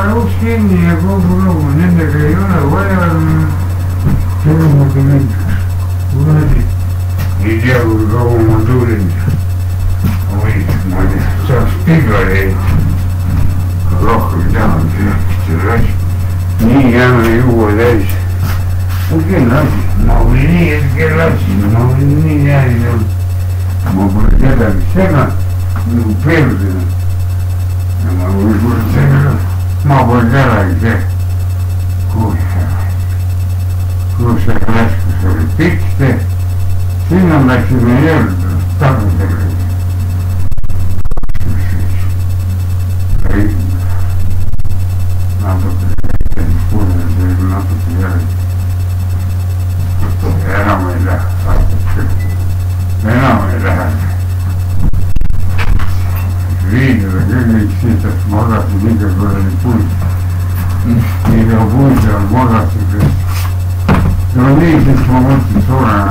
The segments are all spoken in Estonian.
uks kinni ja kogu lugu, nendega ei ole vaja sellega näiteks. Kuradi, ei tea, kui kaua ma tulin. Oi, ma ei tea, saaks pigareid. Rohkem tehan selle asja. Nii jääme juua täis. No kelle asi? Ma võin nii, et kelle asi? Ma võin nii jääda. Ma pole kedagi sega, nagu perdina. Ja ma võin pole sega. Ma pole kedagi sega. Kus see läskus oli pikk. Sinna läksime jõuda tagasi. Natuke järgi. Enam ei lähe. Enam ei lähe. Viidele küll üks siitast magasin iga kuradi puid. Iga puid on magasin. No nii, siis ma mõtlen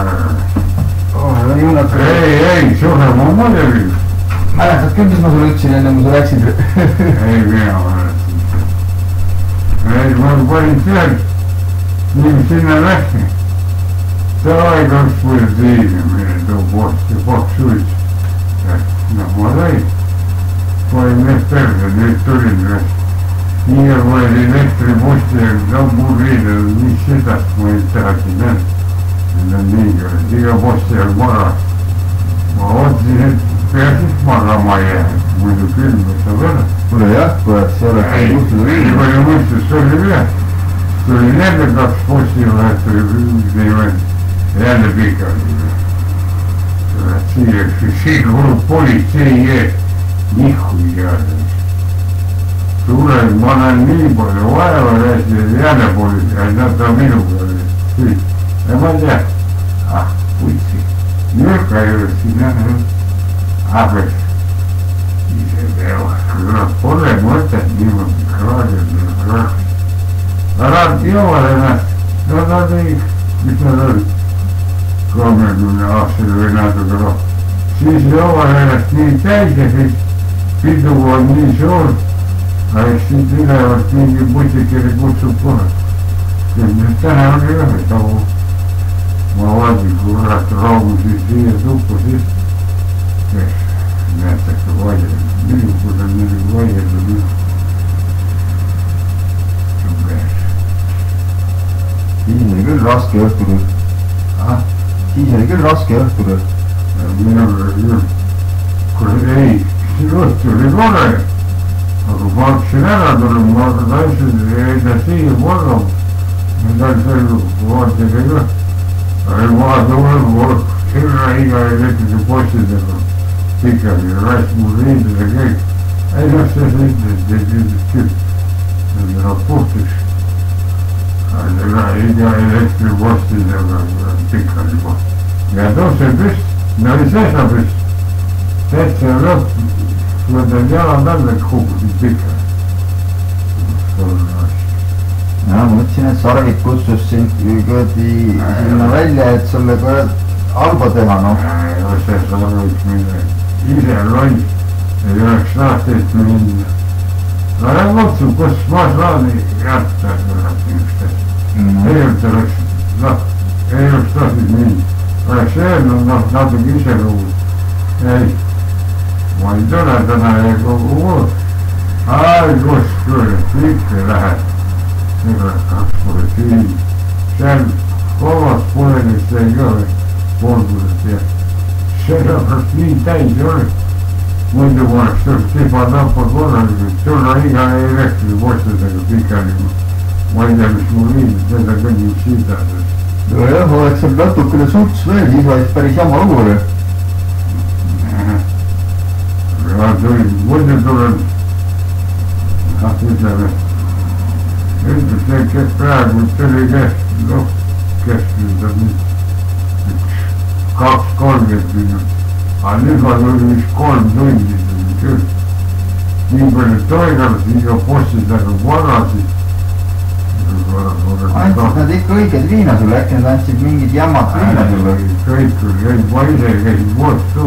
sure. Ei, sure ma muidugi. Mäletad küll, mis ma sulle ütlesin enne, kui sa läksid? Ei, mina mäletan. Ei, ma panin seal. Nii sinna läksin. See aeg oleks võinud viina, mille too post ja paks uits. No ma lõin. Panin need perse, nüüd tulin veel. Nii ja panin elektriposti ja mul viidel, mis sedast ma ei tahagi näed. Need on nii küll, iga posti on maras. Ma otsin, et peasid magama jääd. Muidu külma saab ära. Kuule jah, kuule, see oleks juhtuda viina. Nii palju mõistus, see oli üle. Tuli nende kaks posti vahet või jälle pikali. Siin kulub politsei ees. Nihu jääda. Tulen, ma näen nii palju vaeva rääkida jälle politsei. Nad on minuga kõik. Ja ma tean. Puitsi. Nürka juures siin abes. Ise peavad. Pole mõtet niimoodi kraadida. Nad jõuvad ennast. Nad ei, mis nad olid? 30 aastal või natuke rohkem. Siis jõuavad ennast nii täis ja siis pidu on nii suur. Aga eks siit ülevalt mingi butikeri kutsub kohe. Täna oli ühe tavu. Ma vaadin, kurat raugusid siia tuppu siis. Näetakse vaielda. Minu kuule midagi vaielda. Siis oli küll raske õhtul. Siis oli küll raske õhtul. Minul oli küll. Kuule ei, siin õhtul oli kore. Aga ma hakkasin ära tulema, ma tahtsin, ei ta siia magama. Ma tahtsin vaatega ka. Aga ma tulem, sirra iga elektri postidega. Pikali, rass mul riidele kõik. Ei noh, see sõitles, et ütles küll. Need on puhtus. Iga elektripostidega pikali post. Ja tõuse püst, no oli seesa püst. Täitsa lõpp, võtad jalad alla, kukkusid pikali. Ja mõtlesin, et Sarvik kutsus sind sinna välja, et sulle halba teha, noh. See Sarvik midagi. Ise loll, ei oleks lahtilt minna. Aga kutsub, kus ma saan jätta üksteist. Ei oleks tahtnud minna. Oleks öelnud, natuke ise lugu. Ei, ma ei tule täna ja kogu muud. Ai, kus kurat, ikka lähed. Ega kaks pole siin. Seal kolmas poolelist ei ka või poolkurat ja sellepärast nii täis oli. Muidu ma oleks tõesti tiba-tapa korralikult. Tulla iga elektripostidega pikali. Ma ei tea, mis mul viinud, seda kõnni siidades. No jah, oleks seal natukene suts veel, siis oleks päris jama lugu oli. Ja tuli, muidu tulen, ütleme, ütles, et praegu tuli keskel üks 2-30 minut. Aga nüüd ma tuli vist 3 tundi küll. Nii palju toigalas, iga postidega varasid. Andsid nad ikka õiged viina sulle, äkki nad andsid mingid jammad viina sulle? Kõik oli, ma ise käisin vastu.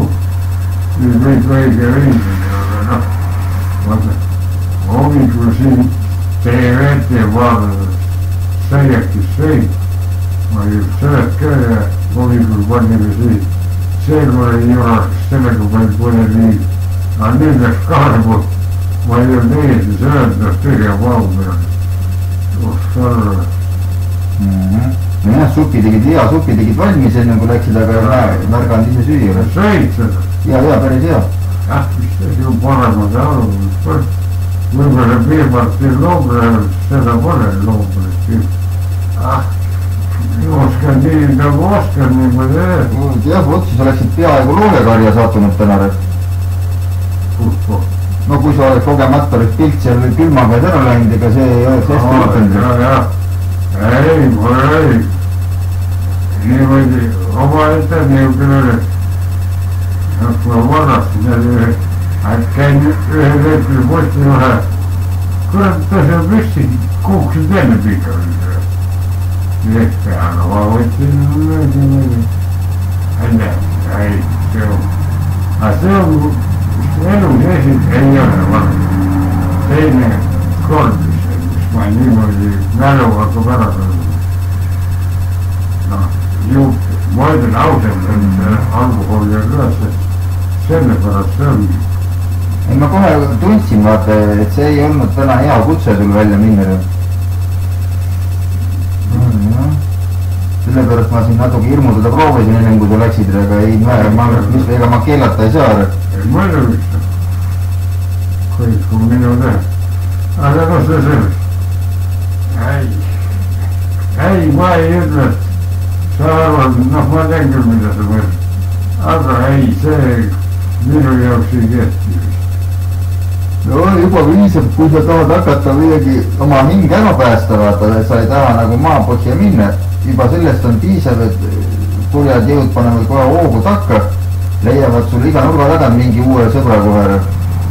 Nüüd kõik õige viina, aga noh, vaata, hommikul siin TV-t vaadanud, täiesti sõid. Ma ei sõed ka ja hommikul panime siin. Seekord ei juhaks sellega palju pole nii. Aga nüüd läks karbu. Ma ei olnud ees ja söönud tühja pau peal. Sarve. Jah, supi tegid valmis enne kui läksid, aga märganud ise süüa. Sõid seda? Ja, päris hea. Jah, mis see ju paremad aru. Võib-olla piirparti loobrenud, seda pole loobrenud. Oskan nii nagu oskan, nii ma tean. Jah, vot siis oleksid peaaegu loolekarja sattunud täna. No kui sa oleks kogemata oleks pilt seal külma peal ära läinud, ega see ei oleks hästi lõppenud. Ei, pole ei. Niimoodi oma ette niisugune oli. Ma varrasin jälle käin ühe leepil posti ühe. Kurat, ta seal püsti kuuksid enne pikali. Aga ma võtsin möödi. Ei, see on. Aga see on elus ei ole varem. Teine kord, mis ma niimoodi mälu hakkab ära tulnud. Noh, ma ütlen ausalt, et alkohol ja ka sellepärast see ongi. Ma kohe tundsin, vaata, et see ei olnud täna hea kutse sul välja minna. Sellepärast ma siin natuke hirmutada proovisin enne, kui sa läksid, aga ega ma keelata ei saa. Ei mõelda vist. Kõik on minu teha. Aga no see sellest. Ei, ma ei ütle, et sa arvad, noh, ma tean küll, mida sa mõtled. Aga ei, see minu jaoks ei kehti vist. No juba piisab, kui sa tahad hakata midagi oma hinge ära päästa, vaata, et sa ei taha nagu maapõhja minna. Juba sellest on piisav, et kurjad jõud panevad kohe hoogu takka, leiavad sul iga nurga tagant mingi uue sõbra kohe.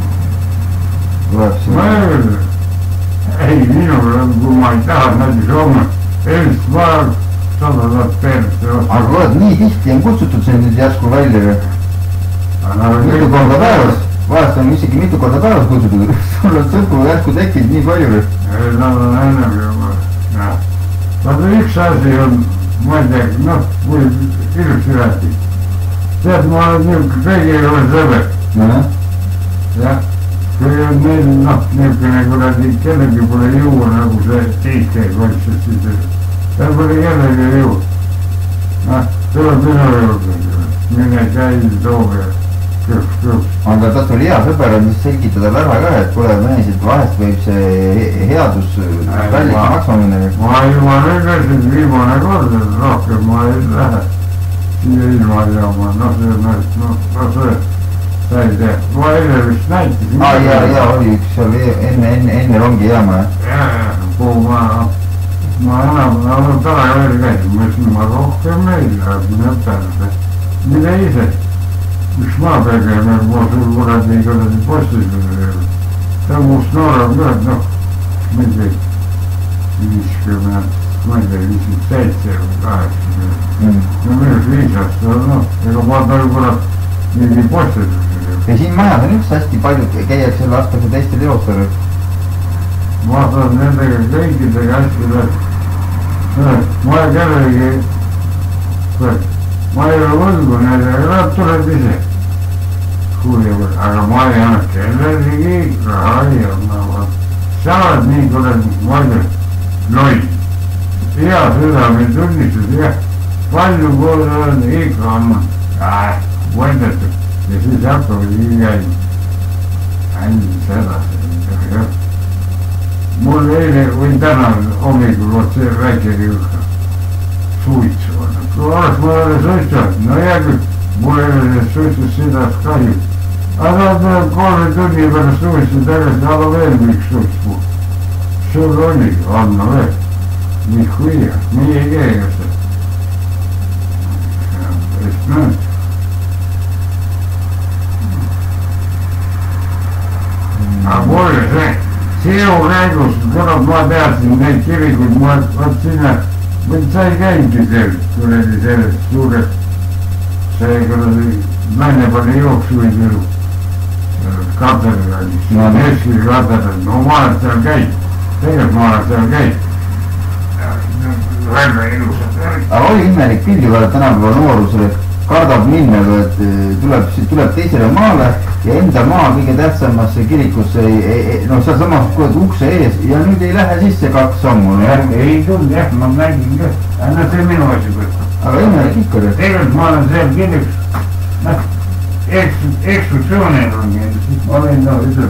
Ma ei, minul on, kui ma ei taha näiteks homme, eelmist vaja 100 000 peerest ei osta. Aga kurat, nii tihti on kutsutud see nüüd järsku välja. Mitu korda päevas, vahest on isegi mitu korda päevas kutsutud. Sul on sõpru järsku tekkinud nii palju. Ei, nad on ennem juba, jah. Vaata üks asi on, ma ei tea, noh, kui ilusti rääkid. Tead, ma olen niisugune kõigi ei ole sõber. Jah, kui on neil, noh, niisugune kuradi kellegi pole juua nagu see tiit käib valitsus, siis seal pole kellegi juua. Noh, tuleb minu juurde, mine käi, toog ja kõps. Aga ta tuli hea sõber on siis selgitada ära ka, et kuule mees, et vahest võib see headus kalliks maksma minna. Ma juba nägäsin viimane kord, et rohkem ma ei lähe siia ilma jaama, noh see, sa ei tea, ma eile vist näitasin. Ja, oli üks seal enne rongi jaama, jah? Kuhu ma enam täna veel käisin, ma ütlesin, ma rohkem ei lähe, mine peale, mine ise. Mis ma tegema, ma sul kuradi postis veel. Ta must noorem ka, noh, mingi 50, ma ei tea, 57 või 80. No minus 5 aastat, noh, ega ma tal kurat mingi postis. Ja siin majas on üks hästi palju, käiakse lastakse teiste teostel. Ma saan nendega kõikidega hästi läbi. Ma ei kellegi, ma ei ole võlgu nendega, nad tuled ise. Aga ma ei anna kellelegi raha ei anna. Sa oled nii kuradi, ma ütlen, loll. Hea südameid tunnistus, jah. Palju poole on, ikka annan. Võidetud. Ja siis hakkavad käima. Andis edasi, jah. Mul eile või täna hommikul vot see väike suitsu on. Kui oleks ma jälle suitsunud, no hea küll, mul ei ole suitsus sidast kahju. Aga tuleb 3 tunni pärast uuesti tagasi, aga veel üks suitsu. Sul oli, anna veel. Nihuia, nii ei käi see. See on päris mõned. Aga mulle see, sinu käigus, kuna ma teadsin neid kirikuid, ma vaat sinna, mind sa ei käingi seal, kuradi selles suures, see kuradi naine pani jooksuid ju katedral, Nevski katedral, no ma olen seal käinud. tegelikult ma olen seal käinud. Väga ilusad värgid. aga oli imelik pildi peal tänapäeva noorusele, kardab minna, et tuleb teisele maale ja enda maa kõige tähtsamasse kirikusse, no sealsamas ukse ees ja nüüd ei lähe sisse 2 sammu. ei tulnud jah, ma nägin ka, aga see minu asi võtta. aga imelik ikka. tegelikult ma olen seal kirikus, noh, ekskursioonil on käinud, siis ma olin, no ütleb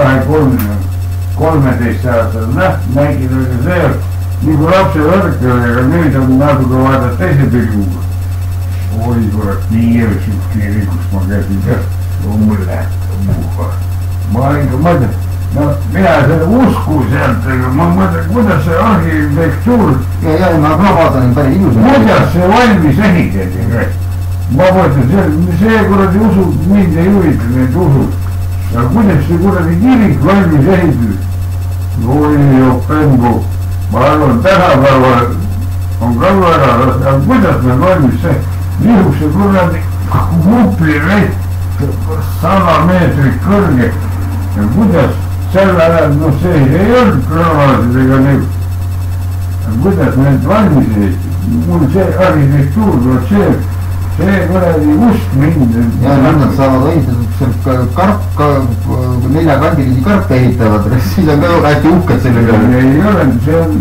13 aastal, noh, nägin aga seal, nii kui lapse võrk oli, aga nüüd on natuke vaadata teise pilguga. oi kurat, nii jõudnud kirikust ma käisin ka, mulle, ma olin ka mõtlen, no mina seda usku sealt, aga ma mõtlen, kuidas see arhitektuur. ja ma vaatan päris ilus. kuidas see valmis ehitati, ma mõtlen, see kuradi usud, mind ei huvita need usud. aga kuidas see kuradi kirik valmis ehitati? oi jopengu, ma arvan, tänapäeval on ka väga raske, aga kuidas meil valmis see? niisuguse kuradi kupli veid 100 meetrit kõrge ja kuidas sel ajal, no see ei olnud kravasid ega nii. kuidas need valmis ehitid? mul see arhitektuur, see kuradi usk mind. ja nad saavad ehitatud karp, neljakandilisi karpe ehitavad, siis on ka hästi uhked selle peale. ei ole, see on,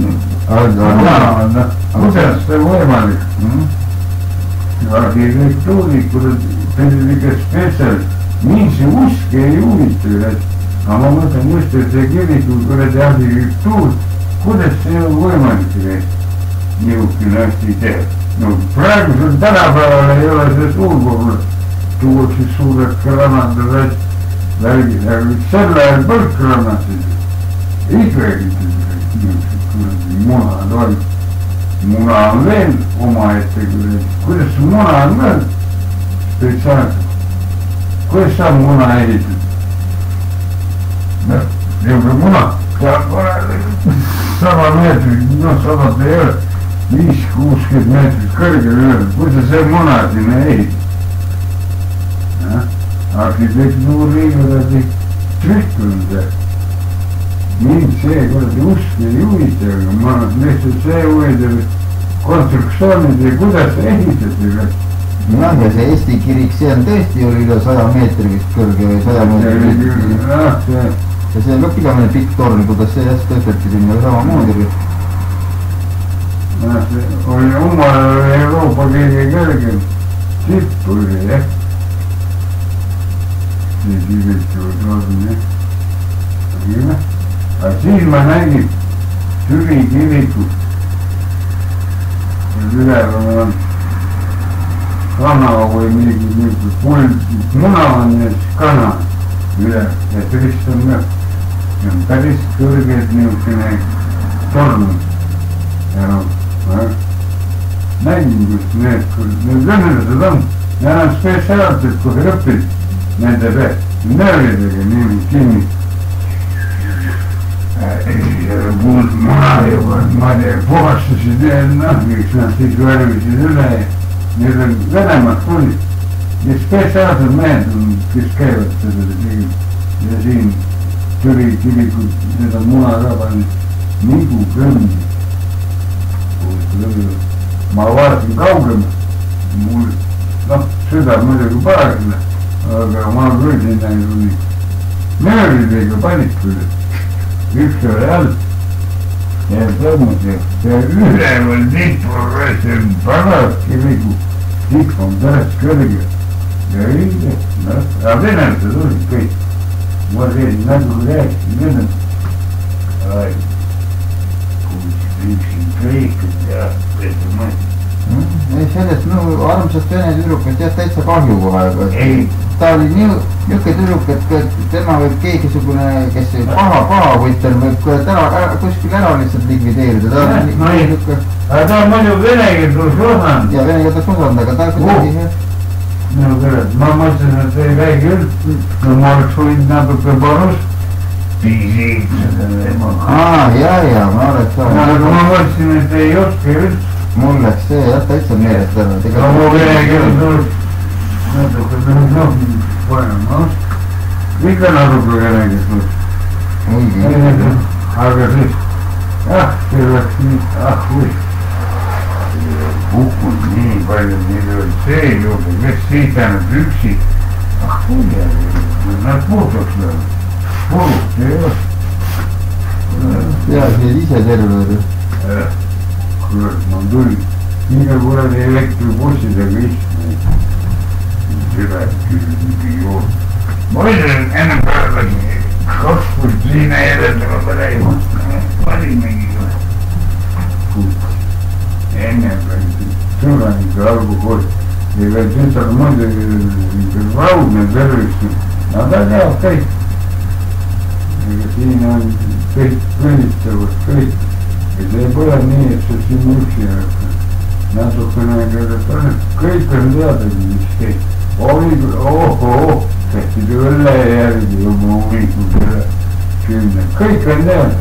kuidas see võimalik? arhitektuurikud, selline spetsial, mind see usk ei huvita, aga ma mõtlen just, et see kiriku kuradi arhitektuur, kuidas see on võimalik niisugune asi teha. no praegusel tänapäeval ei ole see suur puhul, tuuakse suured granatad värgid, aga sel ajal põlkgranaatid ikka ehitatud niisugused munad on. muna on veel omaette, kuidas see muna on veel spetsiaalselt, kuidas saab muna ehitada? niisugune muna saab 100 meetrit, noh 100 ei ole, 5-60 meetrit kõrgel üle, kuidas see muna sinna ehitab? arhitektuuri kuradi trükk on see. mind see kuradi usk ei huvita, aga ma lihtsalt see huvitab konstruktsioonid ja kuidas ehitati. jah, ja see Eesti kirik, see on tõesti oli üle 100 meetri vist kõrge või 100 meetri. ja see on ka pigemini pikk torn, kuidas see just tõsteti sinna samamoodi. see oli omal Euroopa kõige kõrgem tipp oli jah. see kirikuvad olnud jah. aga siis ma nägin Türi kirikut ja üleval on kana või mingi muna on ja siis kana üle ja Krist on ka. see on päris kõrged niisugune torn ja noh, nägin, kus need venelased on, need on spetsiaalselt, kus õpid nende pealt, nööridega niimoodi kinni. muna juba, ma ei tea, puhastasid ja noh, miks nad siis värvisid üle ja need on Venemaalt tulid. ja spetsiaalsed mehed on, kes käivad seda tegid ja siin Türi kirikud, need on muna ka pannud nigu kõndi. ma vaatasin kaugemalt, mul noh, süda muidugi paragile, aga ma küll sinna ei tuli. nööridega panid küll. üks oli all ja tõmmus ja see üleval tipp on see paras kiriku tipp on pärast kõrge ja õige, noh, aga venelased olid kõik. ma siin nagu rääkisin venelast, üksin kõikid ja võetud mõelda. ei, sellest no armsast vene tüdrukust jah täitsa kahju kohe, ta oli niisugune tüdruk, et tema võib keegisugune, kes paha võitel võib kuskil ära lihtsalt likvideerida, ta on niisugune. aga ta on muidu vene keelt oleks osanud. ja vene keelt oleks osanud, aga ta kuidagi no kurat, ma mõtlesin, et ei räägi üldse, no ma oleks võinud natuke parus piisiks seda teema. ja ma oleks saanud. aga ma mõtlesin, et ei oska üldse. mul läks see jah täitsa meelest ära. no mu vene keeles oleks natuke noh, ikka natuke vene keeles oleks. aga siis ah, see oleks nii, või. Kukkunud nii palju, neil oli see juurde, kes seisanud üksi. Kui, nad puutuks veel. Purust ei ole. Ja, see ise terve oli. Kurat, ma tulin. Nii nagu kuradi elektribussidega istme. Seda küll mingi juurde. Ma olin ennem päevagi 2 liina jäljendama pärast. Valimegi ennem sõbraniga alkohol ja veel tütar muidugi raudne tervis. No ta teab kõik. Ega siin on kõik kõlitavad kõik. Ja see ei põle nii, et sa siin üksi natukene kõik on teada, mis kõik. Tehti üle järgi juba uurikud üle 10. Kõik on teada.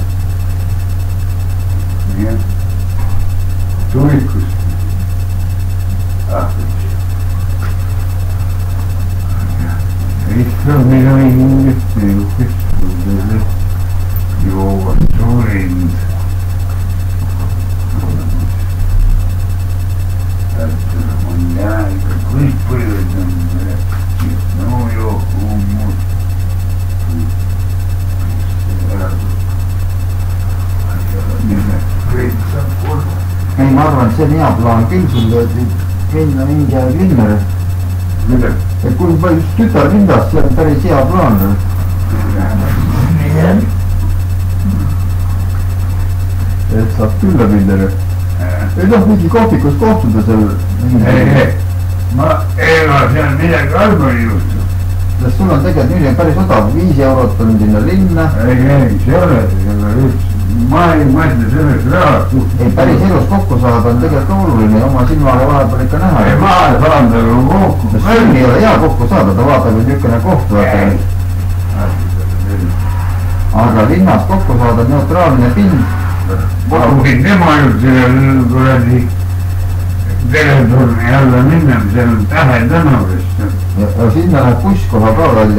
Jah. Tuikust. Isto minu inimest niisugust juuvad suurind. On jääga kõik põlved on no joo, muud. Kõik saab korda. Ei, ma arvan, et see on hea plaan küll sul minna mingi aeg linnale. Mida? Et kui palju tütar lindast, see on päris hea plaan. Et saab külla pildele. Ei noh, mingi kohvikus kohtuda seal. Ei, ma ega seal midagi halba ei juhtu. Sest sul on tegelikult nüüd päris odav, 5 eurot on sinna linna. Ei, see ole üldse. Ma ei mõtle sellest rahast. Ei, päris elus kokku saada on tegelikult oluline ja oma silmaga vahepeal ikka näha. Ei, ma saan taga kokku. Siin ei ole hea kokku saada, ta vaatab niisugune koht. Aga linnas kokku saada neutraalne pind. Ma võin tema juurde selle kuradi teleturni alla minna, seal on Tähe tänavast. Ja sinna läheb busskoha ka välja.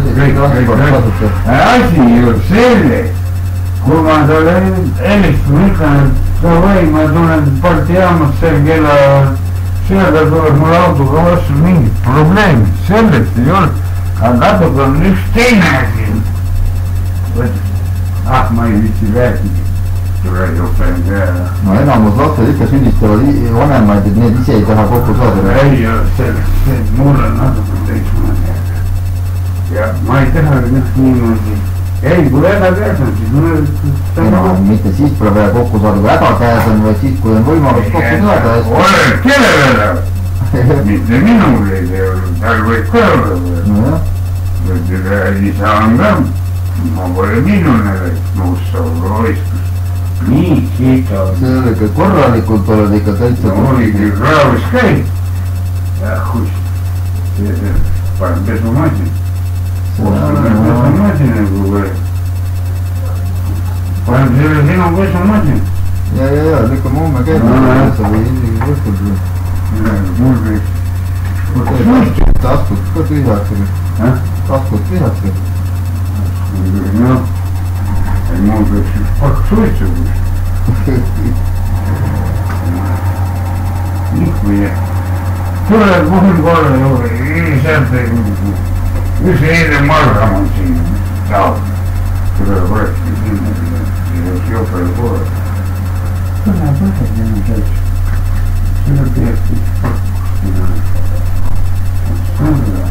Asi ju selle. Kui ma talle helistun, ütlen, et sa või, ma tulen partijaamas seal kella sööda tuleb mul autoga vastu mingid probleemid. Sellest ei ole. Aga natuke on üks teine asi. Ma ei viitsi rääkida. Tule juhtain peale. No enamus lapsed ikka sünnistavad vanemaid, et need ise ei taha kokku saada. Ei ole sellest, mul on natuke teismoodi. Ja ma ei taha niimoodi. Ei, kui häda käes on, siis mul on... Mitte siis pole vaja kokku saada, kui häda käes on, vaid siis, kui on võimalus kokku saada. Ole, kelle häda? Mitte minul ei tee, tal võib ka olla. Isa on ka, ma pole minune, musta loiskus. Nii, siita on. See oli ikka korralikult, oled ikka täitsa... No oligi kraavis käib. Ja kus, panen pesumasin. Pesumasin nagu või. Panen selle sinu pesumasin. Ja, lükkame homme käib. Sa või isegi võtkud või. Mul võiks. Taskud ka tühjaks või? Taskud tühjaks või? Noh. Ei mul võiks üks pakk suitsu kus. Nihkuja. Tule puhul korra juurde, sealt ei mingi. Üks eile marram on siin. Saab. Tule võrski sinna. See oleks jopel korra. Tule võrski sinna seits. Tule peabki. Tule.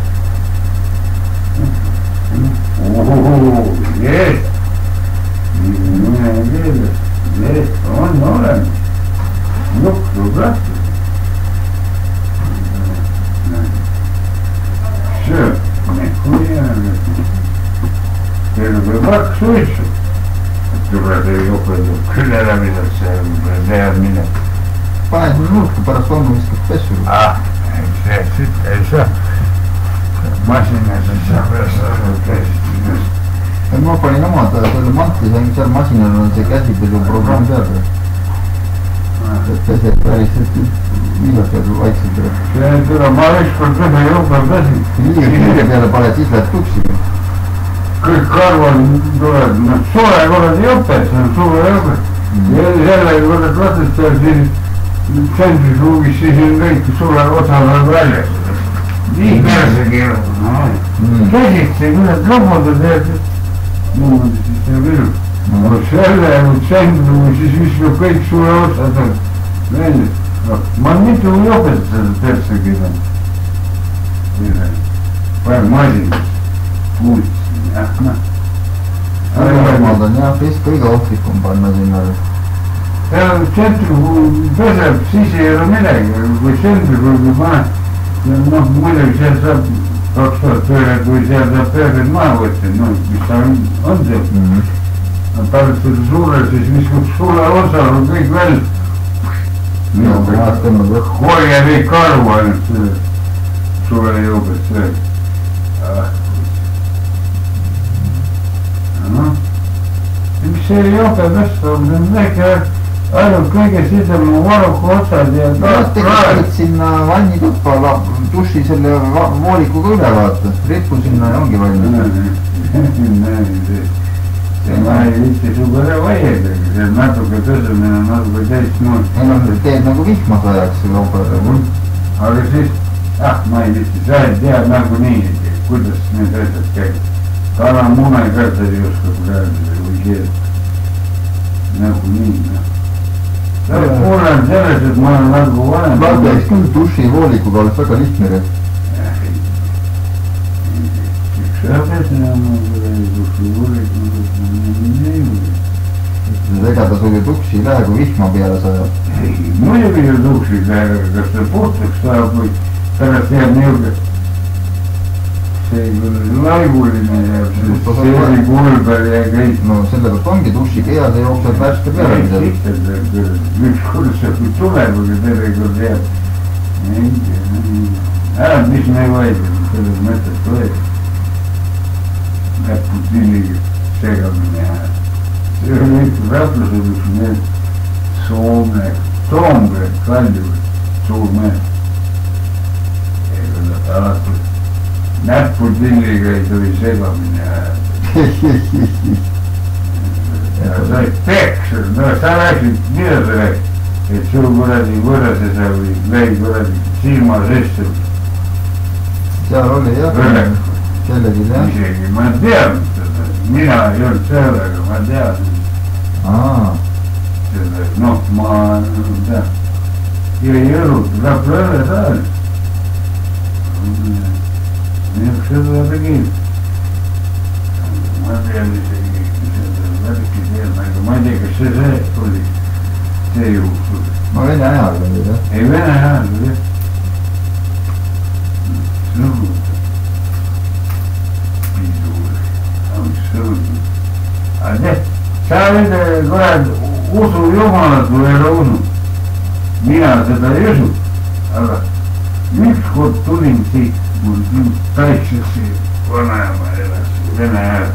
Jees. Mine keeles. Jees, on olemas. Nukku plattu. Söö, kui jääme. Teil võib pakk suitsu. Tuleb ei jopeldu küll ära midagi, see tead mine. Pane sinna nurka, pärast homme viskab pessu. Ei saa. Masinas ei saa pärast aru käest. Ma panin oma selle mantli, seal masinal on see käsipesu programm peal. Et pesed päris viilased vaikselt. See tuleb, ma ükskord ühe jõugal pesin. Liige peale paned, siis lähed tuksiga. Kõik karvad tuleb, soe korrad jope, see on suve jope. Selle juures vastustav siis tsentrifugis siis on kõik suure osavad väljas. Nii perse keeruline. Käsitsi küllalt lobudad ja niimoodi siis see küll. Selle tsentrifugis siis viskab kõik suure osad välja. Ma mitu jopet seda perse keeruline. Panen masinas. Muutsin, jah, noh. Arvamad on jah vist kõige ohtlikum panna sinna. Seal tsentrifuug peseb, siis ei ole midagi, kui tsentrifuugi paned, noh muidugi seal saab 2000 pööret, kui seal saab pööret maha võtta, noh mis ta on seal. Pärast seda suure, siis viskab suure osa on kõik välja. Hoia kõik karu ainult suure jõugas sööb. Noh, miks see jope vastu on, see on väike ainult kõige sisema varuku otsad ja tegelikult sinna vannituppa duši selle voolikuga üle vaata, ripu sinna ja ongi valmis. See ma ei viitsi suga vaiedagi, see natuke tõsemine on natuke teistmoodi. Teed nagu vihmas ajaks joopele. Aga siis, ma ei viitsi, sa ei tea nagunii, kuidas need asjad käib. Kala mune ka ta ei oska rääkida või keelt. Nagu nii, noh. Mul on selles, et ma olen nagu vanem. Valgeks küll duši voolikuga oleks väga lihtne rett. Üks õpetne on duši voolikuga. Ega ta sul ju tuksi ei lähe, kui vihma peale sajab. Ei, muidugi ju tuksi ei lähe, kas ta puhtaks saab või pärast jääb niuge. See laivuline ja see kulber ja kõik. No selle pealt ongi duši keas ja jookseb värske peale. Üks kord see kui tuleb, aga tegelikult jääb. Mis me ei vaidle, selles mõttes tuleb. Näpud villiga segamine. See oli ikka Raplased üks need Soome, Toomre, Kalju, Suurmäe. Alati näpud villiga ei tohi segamine ajada. Ja sa ei peksa, no sa rääksid, mida sa rääksid, et sul kuradi võrrasesa või lõi kuradi silma sisse. Seal oli jah, kellegi jah. Isegi ma tean seda, mina ei olnud seal, aga ma tean. Seda, noh, ma tean, ei õlut, Rapla õle saal. Niisugune seda tegi. Ma tean isegi seda värki tean, aga ma ei tea, kas see oli see juhtus. No vene ajal oli jah. Ei, vene ajal oli jah. Sõnud. Piduuri. Sõnud. Aga tead, sa oled kurad usu jumalat või ei ole usu. Mina seda ei usu, aga ükskord tulin siit, mul taitsesse vanaema elas vene ajal.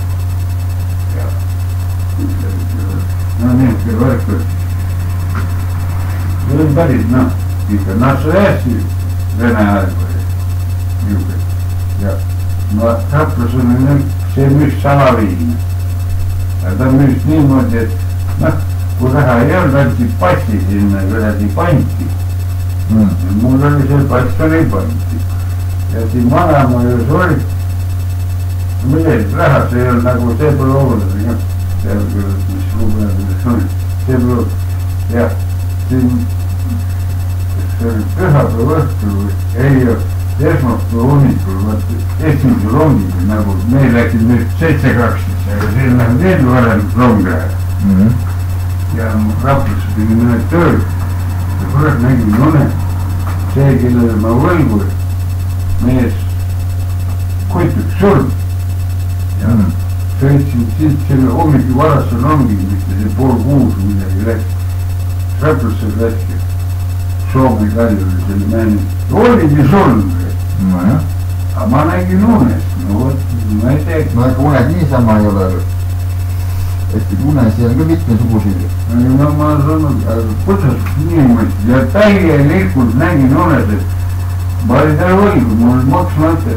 No niisugune värk oli. See on päris, noh, ikka natsõjassi vene ajal oli. Niisugune. Ja ma Raplas oli see müüs salaviina. Ja ta müüs niimoodi, et noh, kui raha ei olnud, anti passi sinna kuradi panti. Mul oli see pass oli panti. Ja siin vanaema juures oli, millest rahas ei olnud nagu see pole oluline, jah. Seal küll, mis lubadades oli. See pole, jah, siin, see oli pühapäeva õhtul või ei ole. Esmaspäeva hommikul, esimesel rongil, nagu meil läksid nüüd 7.12, aga siin läheb veel varem rong läheb. Ja Raplasse pidi mõned tööl ja kurat nägin mõne, see, kellele ma võlgu, mees kuituks surm. Ja sõitsin siit selle hommikul varasel rongil, mitte see 5:30 midagi läks. Raplasse läks Soome Kaljule selle määni. Oligi surm. No jah. Aga ma nägin unest, no võt, ma ei tea. No ega uned niisama ei ole. Et unesi on ka mitmesuguseid. No ma saanud, kuidas niimoodi ja täielikult nägin unes, et ma olin talle võlgu, mul maksmata.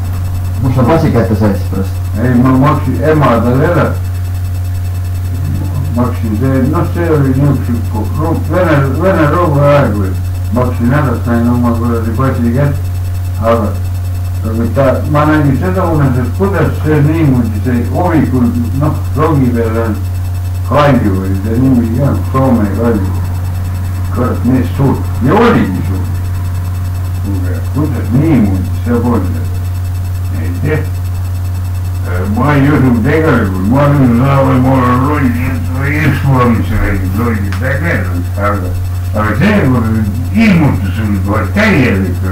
Kus sa passi kätte said siis pärast? Ei, ma maksin ema talle ära. maksin see, noh, see oli niisugune vene rõuga aeg või maksin ära, sain oma kuradi passi kätte, aga ma nägin seda unes, et kuidas see niimoodi, see hommikul, noh, rogi peal on Kalju või see nimi ka, Soome Kalju. Kurat, mees suurt, ja oligi suurt. Kuidas niimoodi saab olla? Ei tea. Ma ei usu tegelikult, ma olen rolli või ekspomise rolli tegelenud, aga seekord ilmutus oli kohe täielik.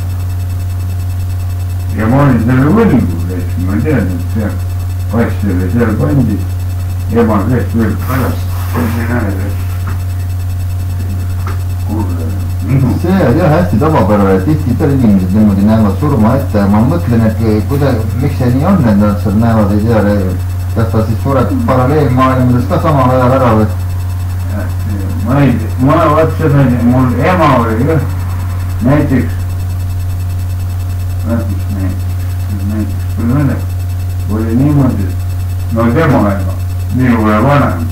Ja ma olin selle võlgu, ma tean, et see passile seal pandi, ema käest veel pärast, see näed, et see on jah hästi tavapärane, et tihtipeale inimesed niimoodi näevad surma ette ja ma mõtlen, et miks see nii on, et nad seal näevad, ei tea, kas ta siis sureb paralleelmaailmades ka samal ajal ära või? Ma ei tea, ma vaat seda, mul ema oli jah, näiteks kui mõne oli niimoodi, no tema ema, minule vanem,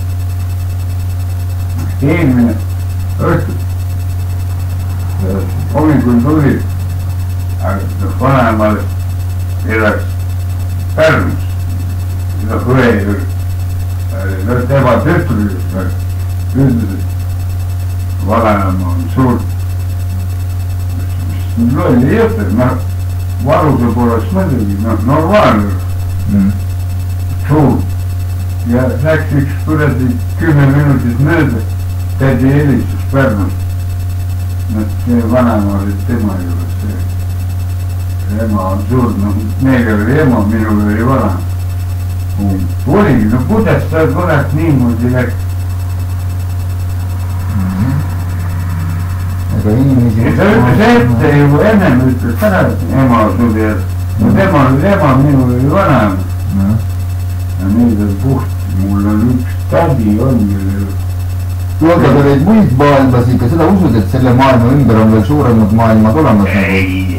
eelmine õhtul hommikul tuli, aga vanemal elaks Pärnus, õe, tema tütru ütles, et vanem on suur, mis lolli jutt, et varuse poolest muidugi, normaalne, suur ja läks üks kuradi 10 minutit mööda, tädi helistas Pärnust. See vanem oli tema juures, see ema on surnud, neil oli ema, minul oli vanem. Oligi, no kuidas ta kurat niimoodi läks? Ega inimesi... Ta ütles ette juba ennem, ütles ära, et ema suri, no tema oli ema, minul oli vanem. Ja neid on puht, mul on üks tädi on ju. Aga ta neid muid maailmas ikka seda usud, et selle maailma ümber on veel suuremad maailmad olemas? Ei,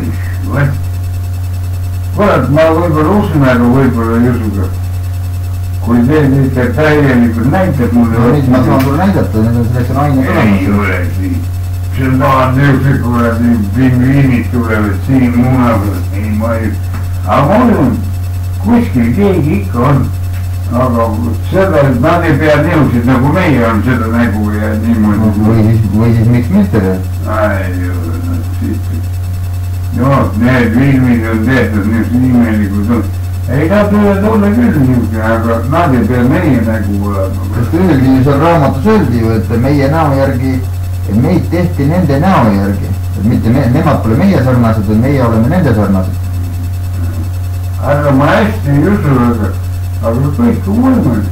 kurat, ma võib-olla usun, aga võib-olla ei usu ka. Kui teed ikka täielikult näitab mulle... No nüüd ma saan sulle näidata, need on selleks ained olemas. Ei ole siin. See on tahad niisugused kuradi pingviinid tulevad siin munavad. Ei, ma ei... Aga ma olen, kuskil keegi ikka on. Aga seda, et nad ei pea niisugused nagu meie on seda nägu ja niimoodi. Või siis miks mitte? Ei ole, nad siit. Joo, need filmid on tehtud niisugused imelikud on. Ei, nad võivad olla küll niisugune, aga nad ei pea meie nägu olema. Sest öeldi ju seal raamatus öeldi ju, et meie näo järgi, et meid tehti nende näo järgi. Et mitte nemad pole meie sarnased, et meie oleme nende sarnased. Aga ma hästi ei usu, aga kõik on võimalik.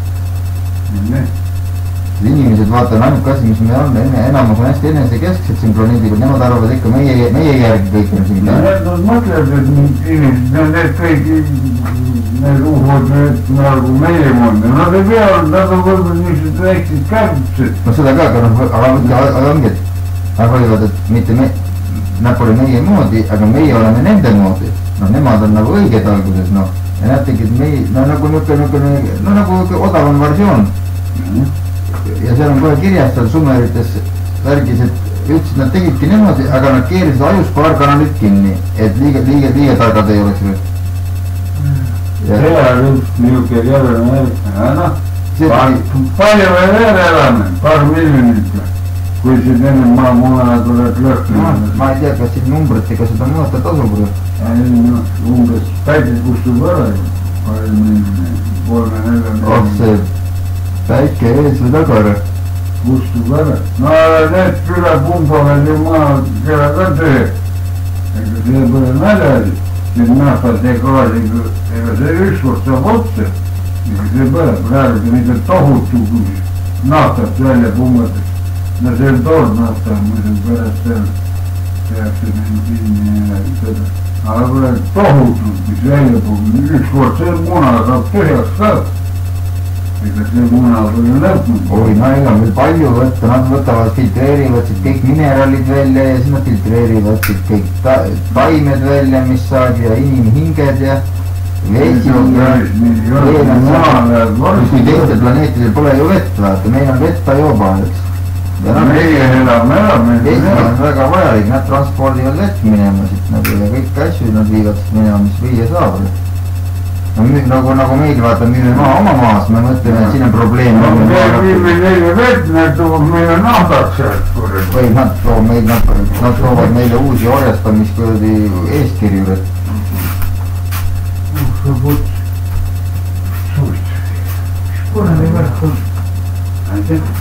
Inimesed vaatavad ainuke asi, mis me on, enamus on hästi enesekesksed siin planeedil, nemad arvavad ikka meie järgi kõik on siin. Need mõtlevad, et inimesed, need kõik, need uhod, nagu meie mõnda, nad ei pea, nad on võib-olla niisugused väiksed kärbused. No seda ka, aga ongi, et nad hoivad, et mitte nad pole meie moodi, aga meie oleme nende moodi. No nemad on nagu õiged alguses, noh. Ja nad tegid meie, no nagu odavam versioon. Ja seal on kohe kirjas seal sumerites värgis, et ütlesid, nad tegidki niimoodi, aga nad keerisid ajus paar kanalit kinni, et liiga targad ei oleks või. See on just niisugune jälle, palju me veel elame, paar miljonit, kui siin enne maamuna tuleb lõhki. Ma ei tea, kas siin numbritega seda mõõta tasub või? Umbes päike kustub ära, 3-4. See päike ees või tagara? Kustub ära. No need külapumbavad ju maa kella ka töö. Ega see pole näljali. Siin naftat ja gaasiga, ega see ükskord saab otsa. Ega see pole praegu mida tohutu naftat välja pumbatakse. No see on tood nafta, muidu pärast seal tehakse bensiini ja seda. Aga praegu tohutult, mis välja pumbab. Ükskord see muna saab tühjaks ka. Ega see muna pole lõpnud. Oi, no ega meil palju võtta, nad võtavad, filtreerivad siit kõik mineraalid välja ja siis nad filtreerivad siit kõik taimed välja, mis saad ja inimhinged ja vesi, kui teistel planeetidel pole ju vett, vaata, meil on vett juba, eks. ja noh, vesi on väga vajalik, nad transpordivad vett minema siit nagu ja kõik asju nad viivad minema, mis viia saab. no nagu meil vaata, müüme maa oma maas, me mõtleme, et siin on probleem. viime neile vett, need toovad meile nahdaks sealt. või nad toovad meile uusi orjastamiskuradi eeskirju.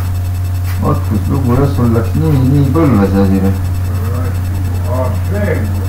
vot kus lugu, jah, sul läks nii põlve see asi.